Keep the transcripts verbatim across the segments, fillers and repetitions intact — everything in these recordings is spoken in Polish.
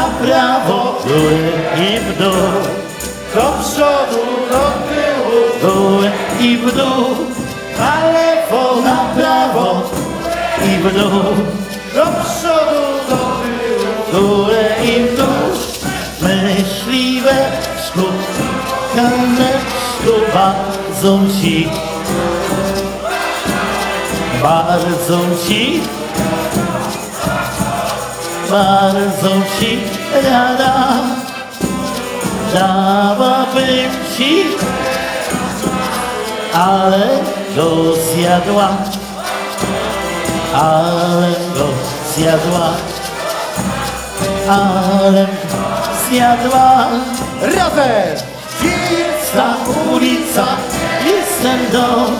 na prawo, w górę i w dół, do przodu, do tyłu, w górę i w dół, na lewo, na prawo i w dół, do przodu, do tyłu, w górę i w dół. Myśliwe skutane bardzo ci, bardzo ci, bardzo ci rada dałabym ci, ale go zjadła, ale go zjadła, ale go zjadła. razem! Gdzie jest Ta ulica, jest ten dom,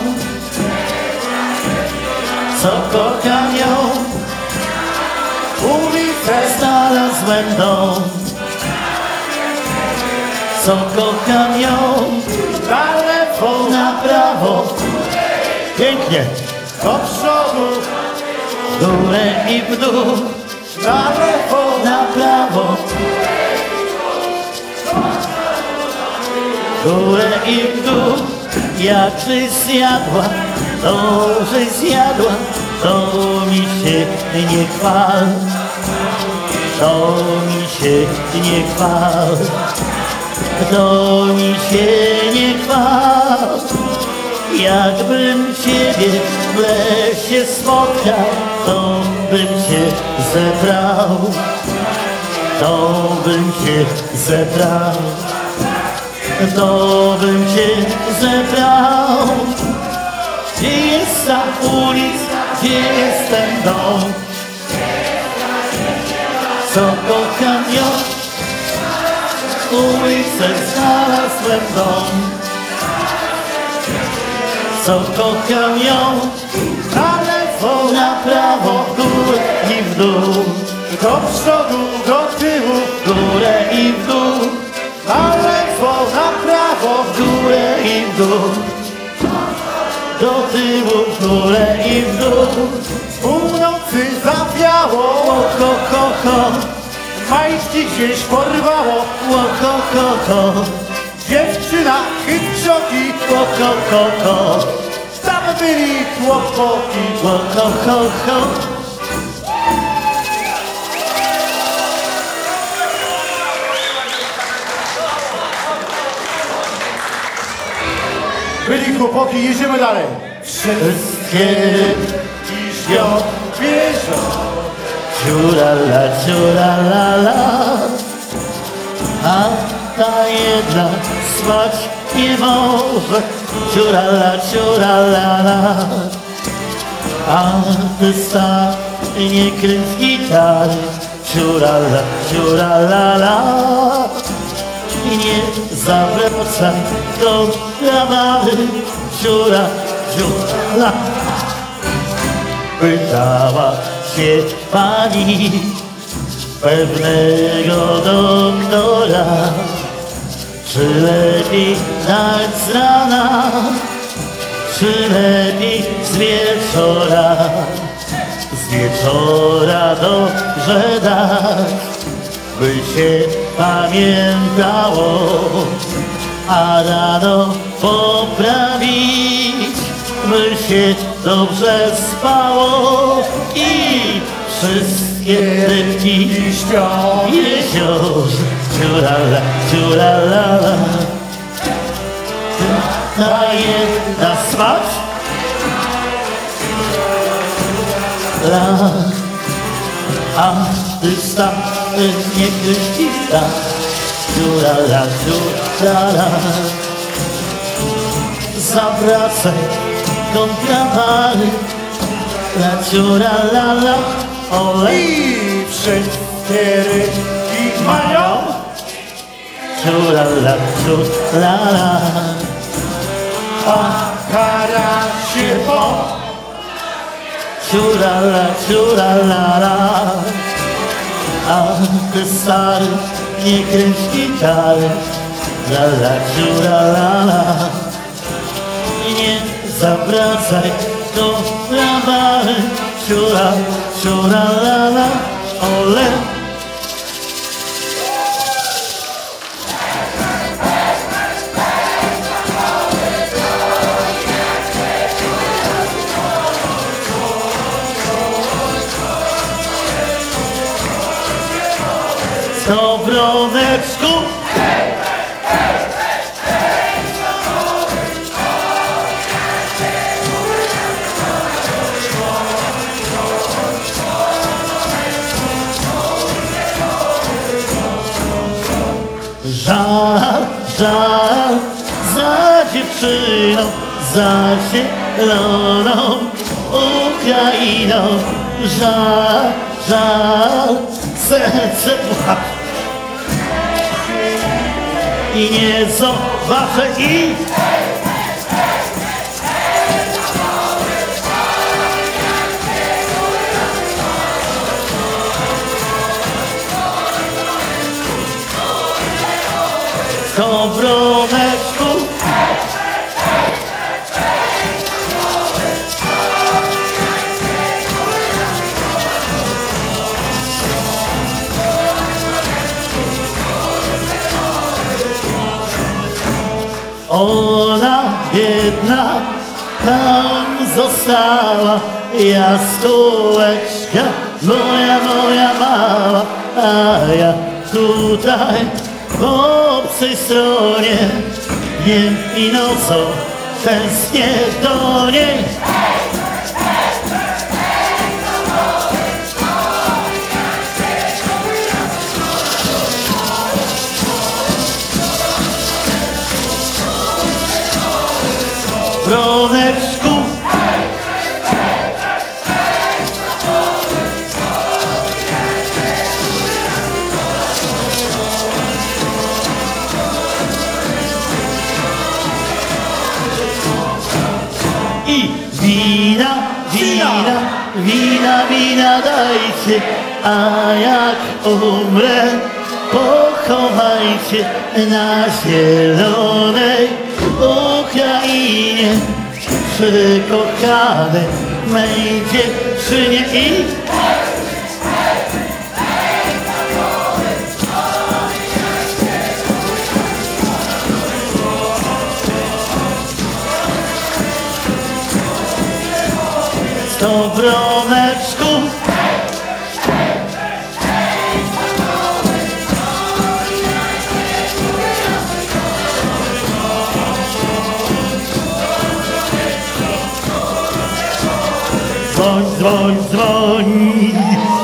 co kocham ją, ulicę? znalazłem dom, co kocham ją, Na lewo, na prawo, pięknie, do przodu, w górę i w dół, na lewo, na prawo, w górę i w dół. Jakbyś zjadła, to żeś zjadła, to mi się nie chwal, to mi się nie chwal, to mi się nie chwal. Jakbym ciebie w lesie spotkał, to bym cię zebrał, to bym cię zebrał, to bym cię zebrał. Gdzie jest ta ulica, gdzie jest ten dom, co kocham ją, ulicę znalazłem dom, co kocham ją, na lewo, na prawo, w górę i w dół, do przodu, do tyłu, w górę i w dół, na lewo, na prawo, w górę i w dół, do tyłu, w górę i w dół. z północy zawiało, Ho, ho, ho, majtki gdzieś porwało, ho, ho, ho, ho, dziewczyna chytrzoki, ho, ho, ho, ho, tam byli kłopoty. ho, ho, ho, ho. Byli chłopaki, jedziemy dalej. Wszystkie I śpią, wierzą, ciurala, ciurala, la, a ta jedna spać nie może, ciurala, ciurala, la, a ty sam nie kręć gitary, ciurala, ciurala, la, i nie zawracaj do zabawy, ciura, ciurala. Pytała się pani pewnego doktora, czy lepiej dać z rana, czy lepiej z wieczora. Z wieczora dobrze dać, by się pamiętało, a rano poprawić, by się dobrze spało i wszystkie rybki śpią, w jeziorze. Ciurala, ciurala, ta jedna spać, la, a ty sam nie kryścisz tak. Ciurala, ciurala, zawracaj kontrabary, la ciurala, la, ole. i wszystkie rybki mają, Ciurala, ciurala, a kara się po. ciurala, ciurala, a ty stary nie kręć gitary, la la ciurala, i nie zawracaj do brabary, ciura, ciurala, ole. Skowroneczku. Żal, żal za dziewczyną, za zieloną Ukrainą. Żal, żal, serce płacze i nie zobaczę i Skowroneczku. Ona biedna tam została, jaskółeczka moja, moja mała, a ja tutaj po obcej stronie dniem i nocą tęsknię do niej. Skowroneczku. I wina, wina, wina, wina dajcie, a jak umrę, pochowajcie na zielonej Ukrainie przy kochanej mej dziewczynie i Skowroneczku. Dzwoń, dzwoń, dzwoń.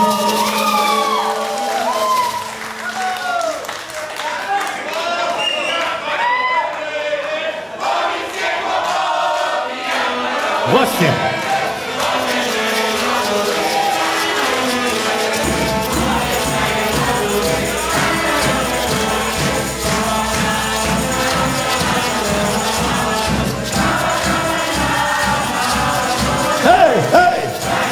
Właśnie. Hej, hej!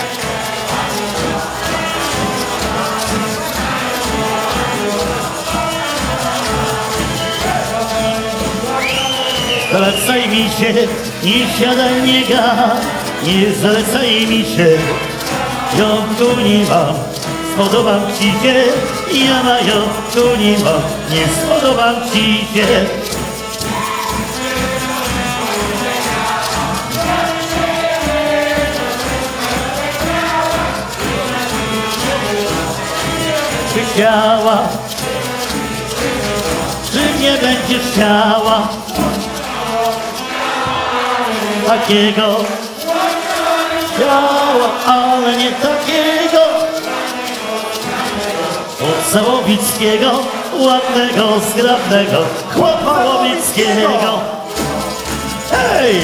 Zalecaj mi się, nie siadaj, nie gad, nie zalecaj mi się. Ja tu nie mam, spodobam ci się, ja ma ja tu nie mam, nie spodobam ci się. Czy chciała, czy nie będziesz chciała takiego? Chciała, ale nie takiego. Od Załowickiego, ładnego, zgrabnego chłopa łowickiego. Hej!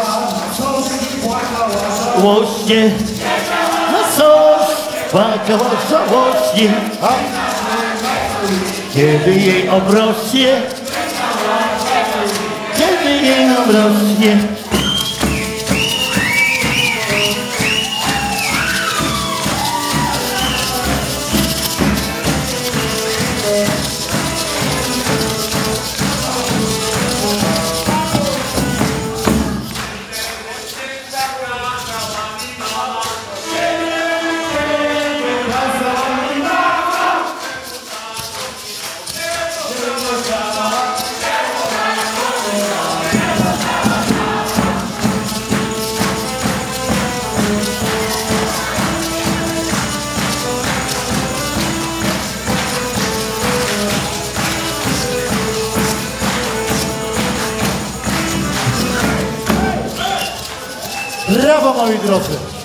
Łośnie, na coś płakała żałośnie, a kiedy jej obrośnie, kiedy jej obrośnie. Brawo, moi drodzy!